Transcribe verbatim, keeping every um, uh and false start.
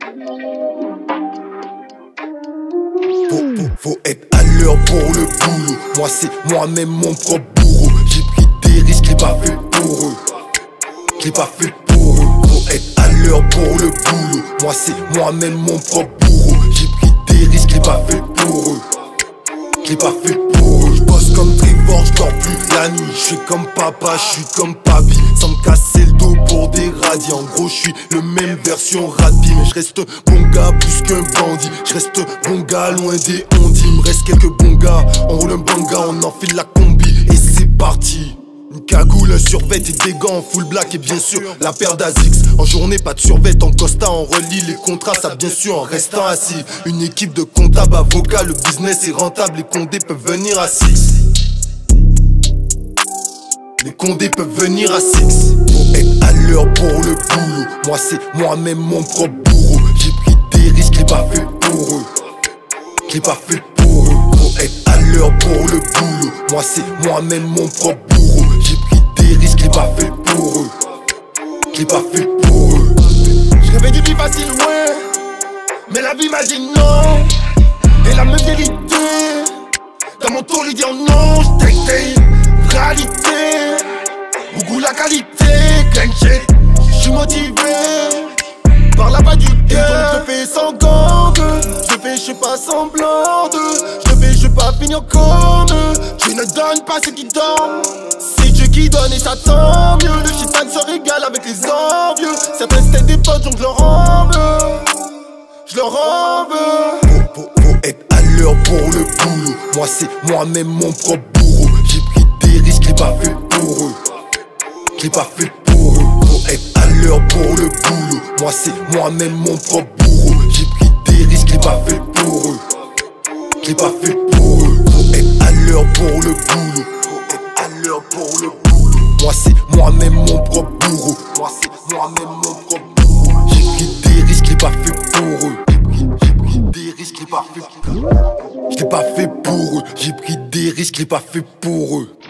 Faut, faut, faut être à l'heure pour le boulot. Moi c'est moi-même mon propre bourreau. J'ai pris des risques, j'ai pas fait pour eux. J'ai pas fait pour eux. Faut être à l'heure pour le boulot. Moi c'est moi-même mon propre bourreau. J'ai pris des risques, j'ai pas fait pour eux. J'ai pas fait pour eux. J'bosse comme Trevor, j'dors plus la nuit. J'suis comme papa, j'suis comme papi. Sans me casser le dos pour des radis. En gros j'suis le même version radis. Mais j'reste bon gars plus qu'un bandit. J'reste bon gars loin des ondis. Me reste quelques bons gars. On roule un banga, on enfile la combi. Et c'est parti. Une cagoule, un survêt et des gants en full black. Et bien sûr la paire d'Azix. En journée pas de survêt, en costa on relie les contrats. Ça bien sûr en restant assis. Une équipe de comptables, avocats. Le business est rentable, les condés peuvent venir à six. Les condés peuvent venir à six. Faut être à l'heure pour le boulot. Moi c'est moi-même mon propre bourreau. J'ai pris des risques, j'ai pas fait pour eux. J'ai pas fait pour eux. Faut être à l'heure pour le boulot. Moi c'est moi-même mon propre bourreau. J'ai pris des risques, j'ai pas fait pour eux. J'ai pas fait pour eux. Je rêvais d'une vie facile, ouais. Mais la vie m'a dit non. Et la même vérité. Dans mon tour, lui dit non. J't'ai réalité. Beaucoup la qualité. Clenché. J'suis motivé par la bas du cœur. Je fais sans gang. Je fais, j'fais pas semblant de. Je fais, je pas finir comme eux. Tu ne donnes pas ce qui dorment. C'est Dieu qui donne et ça tant mieux. Le chitan se régale avec les envieux. Certains c'était des potes donc je leur en veux. Je leur en veux. Faut, faut, faut être à l'heure pour le boulot. Moi c'est moi-même mon propre bourreau. J'ai pris des risques, j'ai pas fait pour eux. J'ai pas fait pour eux. Faut être à l'heure pour le boulot. Moi c'est moi-même mon propre bourreau. J'ai pris des risques, j'ai pas fait pour eux. J'ai pas fait pour eux. Faut être à l'heure pour le boulot. Faut être à l'heure pour le boulot. Moi c'est moi-même mon propre bourreau. Moi c'est moi-même mon propre bourreau. J'ai pris des risques, j'ai pas fait pour eux. J'ai pris, j'ai pris des risques, j'ai pas fait pour eux. Je l'ai pas fait pour eux. J'ai pris des risques, j'ai pas fait pour eux.